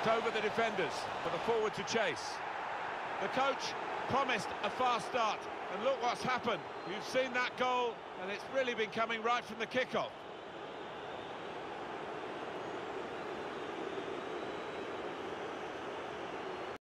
Knocked over the defenders for the forward to chase. The coach promised a fast start, and look what's happened. You've seen that goal, and it's really been coming right from the kickoff.